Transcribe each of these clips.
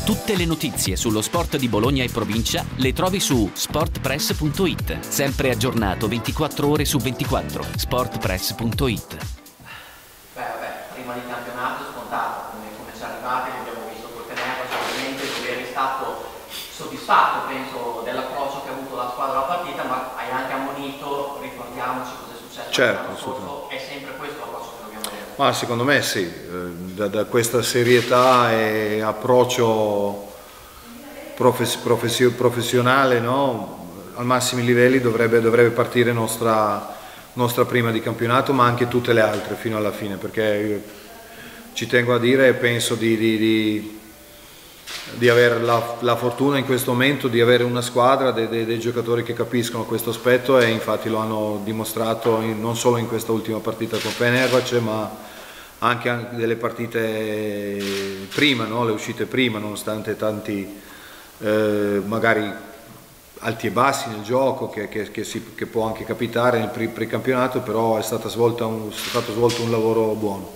Tutte le notizie sullo sport di Bologna e provincia le trovi su sportpress.it. Sempre aggiornato 24 ore su 24. sportpress.it. Prima di campionato scontato, come ci arrivate, che abbiamo visto col Tenero, ovviamente tu eri stato soddisfatto, penso, dell'approccio che ha avuto la squadra alla partita, ma hai anche ammonito, ricordiamoci cosa è successo l'anno scorso, è sempre questo l'approccio che dobbiamo avere. Ma secondo me sì, da questa serietà e approccio professionale, no? Al massimi livelli dovrebbe partire nostra prima di campionato, ma anche tutte le altre fino alla fine, perché ci tengo a dire e penso di avere la fortuna in questo momento di avere una squadra, dei giocatori che capiscono questo aspetto, e infatti lo hanno dimostrato non solo in questa ultima partita con Fenerbahce, ma anche delle partite prima, no? Le uscite prima, nonostante tanti magari alti e bassi nel gioco che può anche capitare nel precampionato, però è stato svolto un lavoro buono.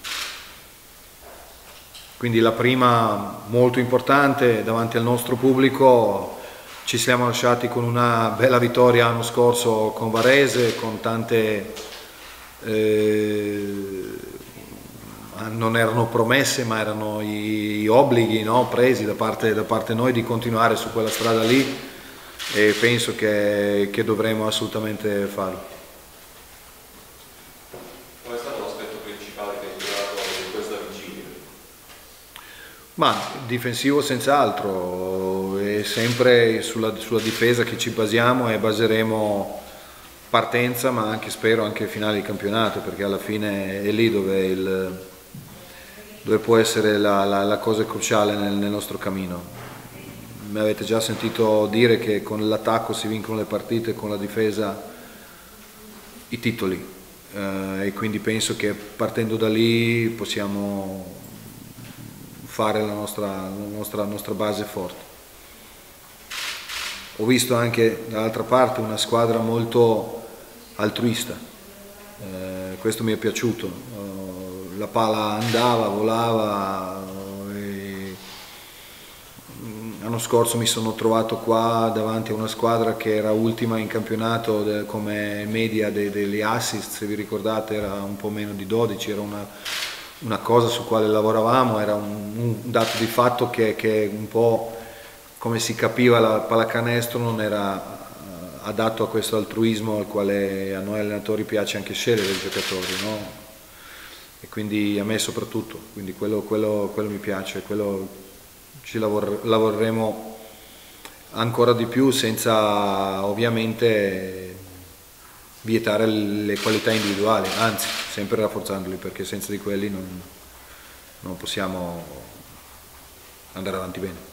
Quindi la prima molto importante davanti al nostro pubblico. Ci siamo lasciati con una bella vittoria l'anno scorso con Varese, con tante non erano promesse, ma erano gli obblighi, no, presi da parte noi di continuare su quella strada lì, e penso che dovremo assolutamente farlo. Qual è stato l'aspetto principale che hai migliorato in questa vigilia? Ma difensivo senz'altro, è sempre sulla difesa che ci basiamo e baseremo partenza, ma anche spero anche finale di campionato, perché alla fine è lì dove può essere la cosa cruciale nel nostro cammino. Mi avete già sentito dire che con l'attacco si vincono le partite, con la difesa i titoli, e quindi penso che partendo da lì possiamo fare la nostra base forte. Ho visto anche dall'altra parte una squadra molto altruista, questo mi è piaciuto, la palla andava, volava. L'anno scorso mi sono trovato qua davanti a una squadra che era ultima in campionato come media degli assist, se vi ricordate era un po' meno di 12, era una cosa su quale lavoravamo, era un dato di fatto che un po' come si capiva la pallacanestro non era adatto a questo altruismo al quale a noi allenatori piace anche scegliere i giocatori, no? E quindi a me soprattutto, quindi quello mi piace, quello ci lavoreremo ancora di più, senza ovviamente vietare le qualità individuali, anzi sempre rafforzandoli, perché senza di quelli non possiamo andare avanti bene.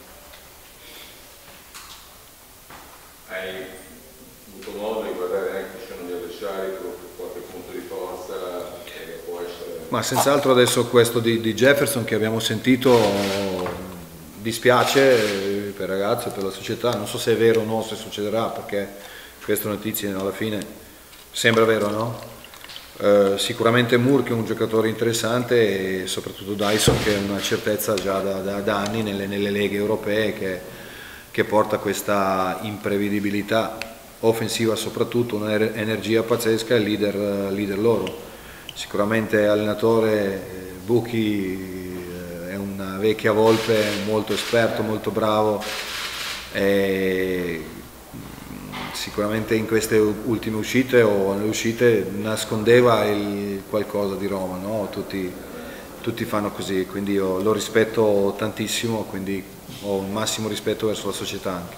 Hai avuto modo di guardare anche gli avversari con qualche punto di forza che può essere... Ma senz'altro adesso questo di Jefferson che abbiamo sentito dispiace per il ragazzo e per la società, non so se è vero o no, se succederà, perché queste notizie alla fine sembra vero, no? Sicuramente Moore che è un giocatore interessante, e soprattutto Dyson che è una certezza già da anni nelle leghe europee, che porta questa imprevedibilità offensiva, soprattutto un'energia pazzesca, e leader loro. Sicuramente allenatore Buchi è una vecchia volpe, molto esperto, molto bravo, e sicuramente in queste ultime uscite o nelle uscite nascondeva qualcosa di Roma, no? Tutti fanno così, quindi io lo rispetto tantissimo, quindi ho un massimo rispetto verso la società anche.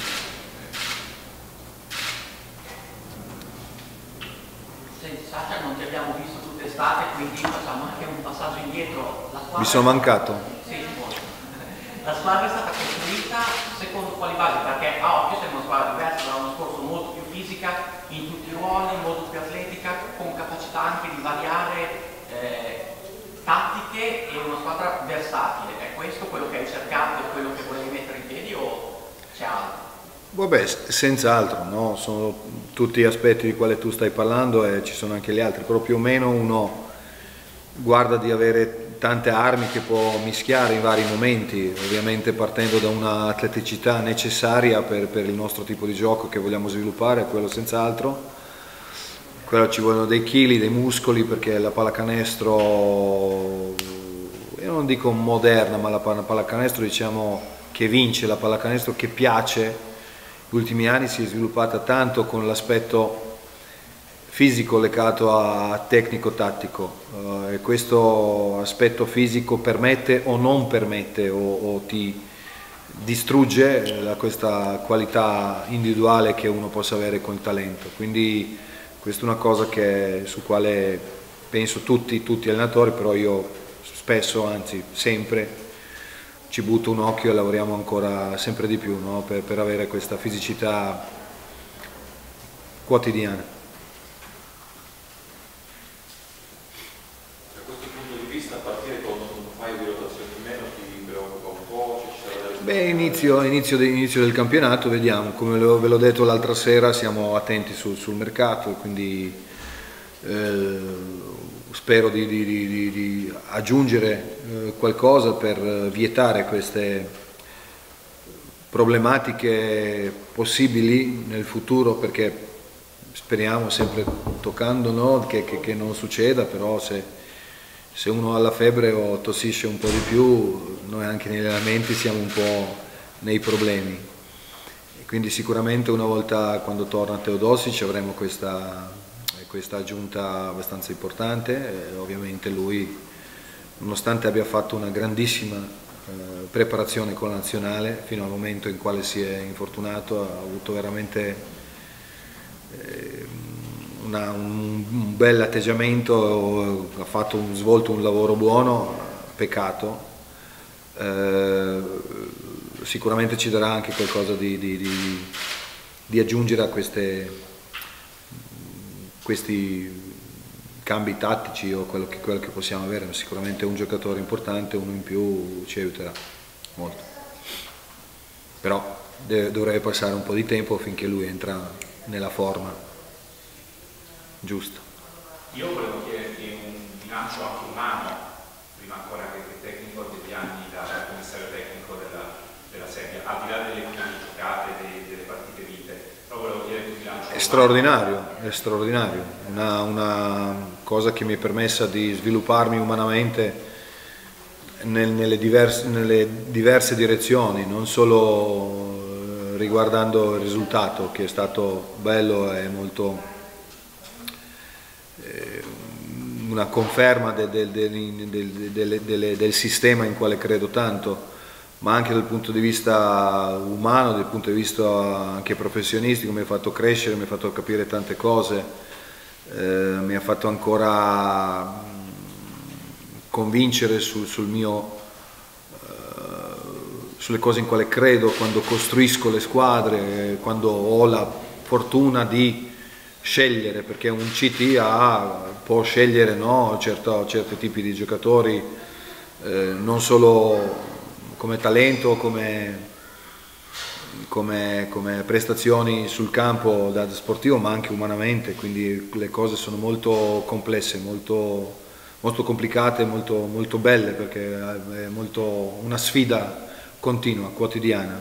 Senti Sasha, non ti abbiamo visto tutta estate, quindi facciamo anche un passaggio indietro. Mi sono mancato? Sì, la squadra è stata costruita secondo quali basi? Perché a occhio sembra una squadra diversa dall'anno scorso, molto più fisica in tutti i ruoli, molto più atletica, con capacità anche di variare tattiche, e una squadra versatile. È questo quello che hai cercato e quello che volevi mettere in piedi, o c'è altro? Vabbè, senz'altro, no? Sono tutti aspetti di quali tu stai parlando, e ci sono anche gli altri, però più o meno uno guarda di avere tante armi che può mischiare in vari momenti, ovviamente partendo da una atleticità necessaria per il nostro tipo di gioco che vogliamo sviluppare, quello senz'altro. Quello ci vogliono dei chili, dei muscoli, perché la pallacanestro, io non dico moderna, ma la pallacanestro diciamo che vince, la pallacanestro che piace, negli ultimi anni si è sviluppata tanto con l'aspetto fisico legato a tecnico-tattico, e questo aspetto fisico permette o non permette o ti distrugge questa qualità individuale che uno possa avere con il talento. Quindi questa è una cosa su quale penso tutti allenatori, però io spesso, anzi sempre, ci butto un occhio e lavoriamo ancora sempre di più, no? per avere questa fisicità quotidiana. Beh, inizio del campionato, vediamo, come ve l'ho detto l'altra sera, siamo attenti sul mercato, quindi spero di aggiungere qualcosa per vietare queste problematiche possibili nel futuro, perché speriamo, sempre toccando, no, che non succeda, però se uno ha la febbre o tossisce un po' di più, noi anche negli allenamenti siamo un po' nei problemi. E quindi sicuramente una volta, quando torna Teodosic, avremo questa aggiunta abbastanza importante. Ovviamente lui, nonostante abbia fatto una grandissima preparazione con la nazionale, fino al momento in quale si è infortunato, ha avuto veramente un bel atteggiamento, ha svolto un lavoro buono, peccato. Sicuramente ci darà anche qualcosa di aggiungere a questi cambi tattici o quello che possiamo avere. Sicuramente è un giocatore importante, uno in più ci aiuterà molto, però dovrebbe passare un po' di tempo finché lui entra nella forma giusto. Io volevo chiederti un bilancio anche umano, prima ancora che tecnico, degli anni da commissario tecnico della Serbia, al di là delle giocate, delle partite vinte, però volevo chiederti un bilancio è straordinario, una cosa che mi è permessa di svilupparmi umanamente nelle diverse direzioni, non solo riguardando il risultato, che è stato bello e molto una conferma del sistema in quale credo tanto, ma anche dal punto di vista umano, dal punto di vista anche professionistico. Mi ha fatto crescere, mi ha fatto capire tante cose, mi ha fatto ancora convincere sulle cose in quale credo, quando costruisco le squadre, quando ho la fortuna di scegliere, perché un CT può scegliere, no, certi tipi di giocatori, non solo come talento, come prestazioni sul campo da sportivo, ma anche umanamente. Quindi le cose sono molto complesse, molto complicate, molto belle, perché è una sfida continua, quotidiana,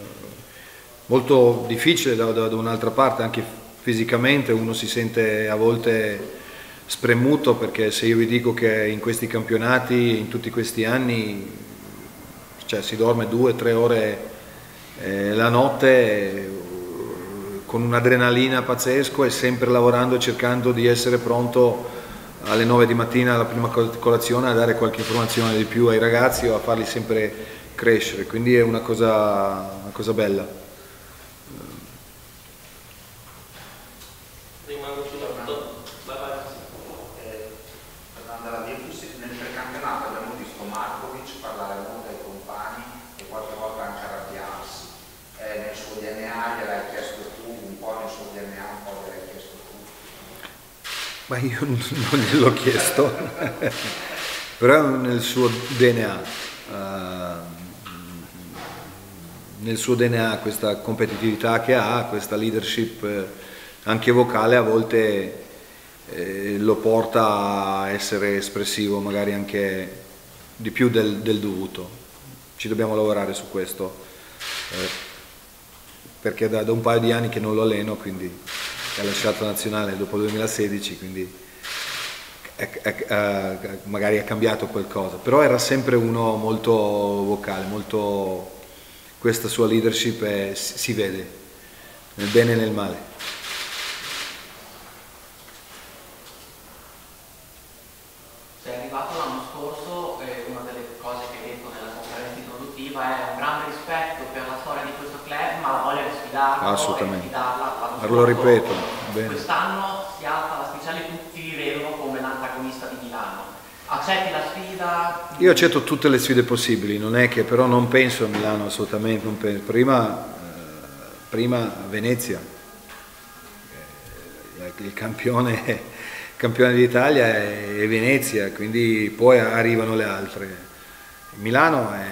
molto difficile da un'altra parte, anche fisicamente uno si sente a volte spremuto, perché se io vi dico che in questi campionati, in tutti questi anni, cioè, si dorme 2-3 ore la notte con un'adrenalina pazzesco, e sempre lavorando, cercando di essere pronto alle 9 di mattina alla prima colazione a dare qualche informazione di più ai ragazzi o a farli sempre crescere, quindi è una cosa bella. Tornando alla Virtus, nel precampionato abbiamo visto Markovic parlare molto ai compagni e qualche volta anche arrabbiarsi. Nel suo DNA gliel'hai chiesto tu, un po' nel suo DNA, un po' gliel'hai chiesto tu. Ma io non gliel'ho chiesto, però nel suo DNA, questa competitività che ha, questa leadership anche vocale, a volte lo porta a essere espressivo, magari anche di più del dovuto. Ci dobbiamo lavorare su questo, perché da un paio di anni che non lo alleno, quindi ha lasciato la nazionale dopo il 2016, quindi magari ha cambiato qualcosa, però era sempre uno molto vocale, molto, questa sua leadership si vede nel bene e nel male. Sei arrivato l'anno scorso e una delle cose che hai detto nella conferenza introduttiva è un grande rispetto per la storia di questo club, ma la voglia di sfidarlo Assolutamente. e sfidarla. Lo ripeto, bene. Quest'anno si alza l'asticella e tutti vi vedono come l'antagonista di Milano. Accetti la sfida? Io accetto tutte le sfide possibili, non è che però non penso a Milano assolutamente, non penso. Prima Venezia, il campione d'Italia è Venezia, quindi poi arrivano le altre. Milano è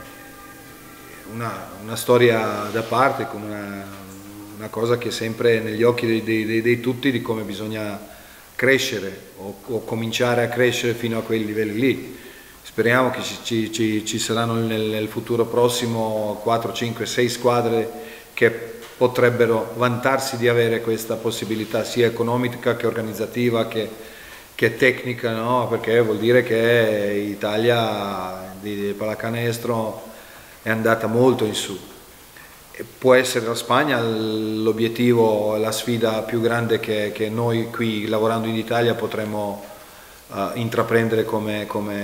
una storia da parte, con una cosa che è sempre negli occhi di tutti, di come bisogna crescere o cominciare a crescere fino a quei livelli lì. Speriamo che ci saranno nel futuro prossimo 4, 5, 6 squadre che potrebbero vantarsi di avere questa possibilità sia economica che organizzativa che tecnica, no? Perché vuol dire che l'Italia di pallacanestro è andata molto in su. Può essere la Spagna l'obiettivo, la sfida più grande che noi qui lavorando in Italia potremmo intraprendere come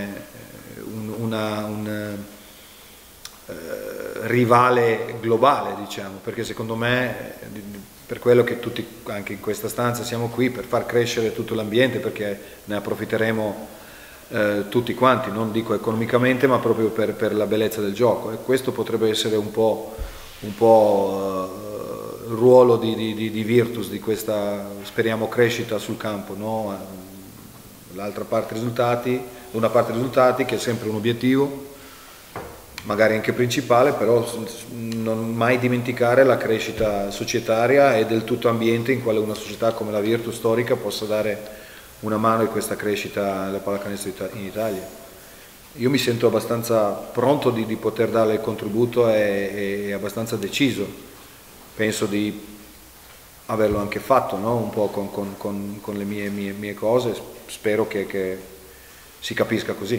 un rivale globale, diciamo, perché secondo me, per quello che tutti anche in questa stanza siamo qui, per far crescere tutto l'ambiente, perché ne approfitteremo tutti quanti, non dico economicamente, ma proprio per la bellezza del gioco, e questo potrebbe essere un po' il ruolo di Virtus, di questa, speriamo, crescita sul campo, no? L'altra parte risultati, una parte risultati che è sempre un obiettivo, magari anche principale, però non mai dimenticare la crescita societaria e del tutto ambiente in quale una società come la Virtus storica possa dare una mano in questa crescita della pallacanestro in Italia. Io mi sento abbastanza pronto di poter dare il contributo e abbastanza deciso, penso di averlo anche fatto, no? Un po' con le mie cose, spero che si capisca così.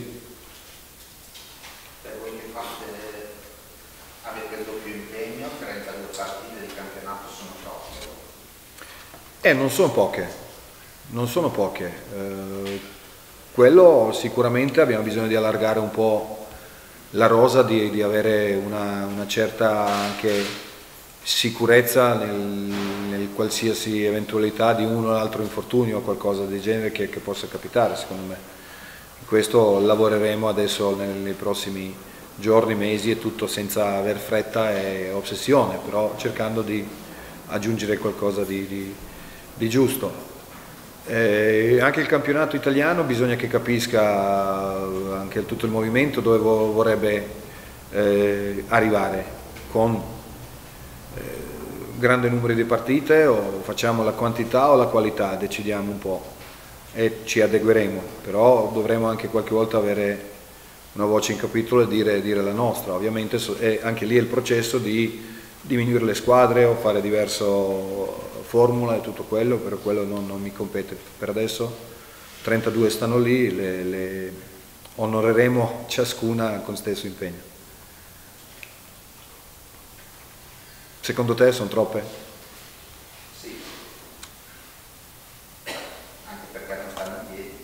Per voi che avete il doppio impegno, 32 partite di campionato sono troppe? Non sono poche. Quello sicuramente abbiamo bisogno di allargare un po' la rosa, di avere una certa anche sicurezza nel qualsiasi eventualità di uno o l'altro infortunio o qualcosa del genere che possa capitare, secondo me. Questo lavoreremo adesso nei prossimi giorni, mesi, e tutto senza aver fretta e ossessione, però cercando di aggiungere qualcosa di giusto. Anche il campionato italiano bisogna che capisca anche tutto il movimento dove vorrebbe arrivare, con grande numero di partite, o facciamo la quantità o la qualità, decidiamo un po' e ci adegueremo, però dovremo anche qualche volta avere una voce in capitolo e dire la nostra. Ovviamente è anche lì il processo di diminuire le squadre o fare diverso formula e tutto quello, però quello non mi compete. Per adesso 32 stanno lì, le onoreremo ciascuna con stesso impegno. Secondo te sono troppe? Sì, anche perché non stanno in piedi.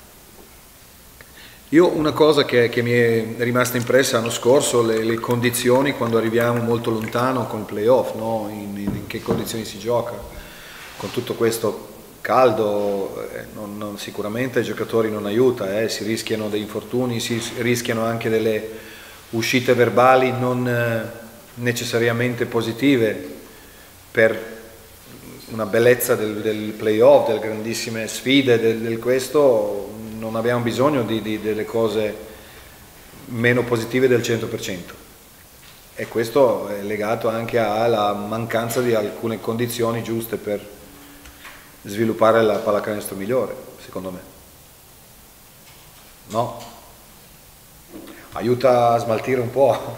Io una cosa che mi è rimasta impressa l'anno scorso, le condizioni quando arriviamo molto lontano con il playoff, no? In che condizioni si gioca, con tutto questo caldo, sicuramente ai giocatori non aiuta, si rischiano dei infortuni, si rischiano anche delle uscite verbali non necessariamente positive per una bellezza del playoff, delle grandissime sfide, del questo. Non abbiamo bisogno delle cose meno positive del 100%, e questo è legato anche alla mancanza di alcune condizioni giuste per sviluppare la pallacanestro migliore, secondo me. No? aiuta a smaltire un po'.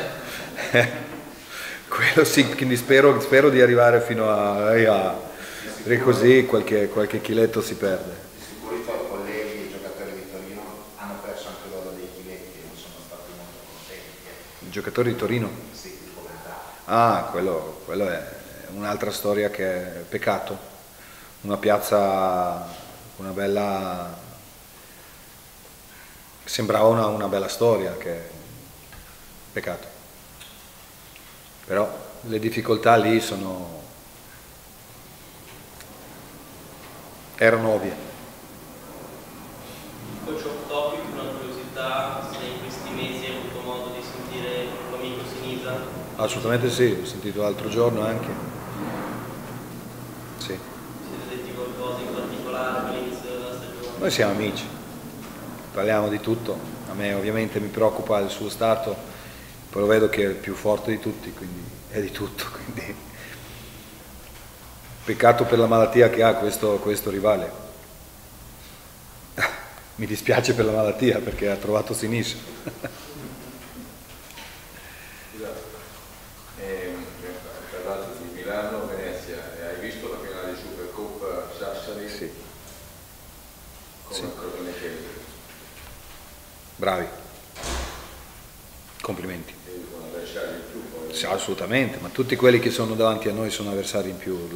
Quello sì, quindi spero di arrivare fino a così qualche chiletto si perde. Di sicuro i tuoi colleghi, i giocatori di Torino, hanno perso anche loro dei chiletti e non sono stati molto contenti. I giocatori di Torino? Sì, come andava. Ah, quello è un'altra storia che è peccato. Una piazza, una bella... sembrava una bella storia, che peccato. Però le difficoltà lì erano ovvie. Coach off topic, una curiosità, se in questi mesi hai avuto modo di sentire il tuo amico Sinisa? Assolutamente sì, ho sentito l'altro giorno anche. Sì. Siete detti qualcosa in particolare per l'inizio della stagione? Noi siamo amici, parliamo di tutto. A me ovviamente mi preoccupa il suo stato, poi lo vedo che è il più forte di tutti, quindi è di tutto. Quindi. Peccato per la malattia che ha questo rivale. Mi dispiace per la malattia perché ha trovato Sinisa. Parlato di Milano, Venezia, hai visto la finale di Supercoppa Sassari? Sì. Cosa ne pensi? Bravi. Complimenti. Un avversario in più poi. Sì, assolutamente, ma tutti quelli che sono davanti a noi sono avversari in più.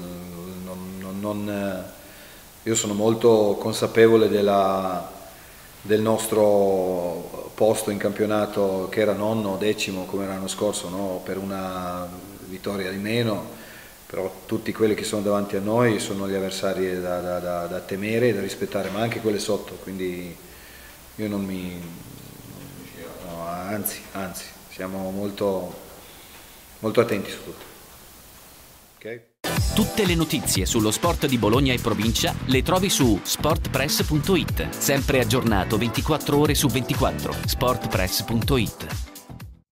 Io sono molto consapevole del nostro posto in campionato, che era nono o decimo come l'anno scorso, no? Per una vittoria di meno, però tutti quelli che sono davanti a noi sono gli avversari da temere e da rispettare, ma anche quelli sotto, quindi io non mi... no, anzi, siamo molto attenti su tutto. Okay? Tutte le notizie sullo sport di Bologna e provincia le trovi su sportpress.it, sempre aggiornato 24 ore su 24. sportpress.it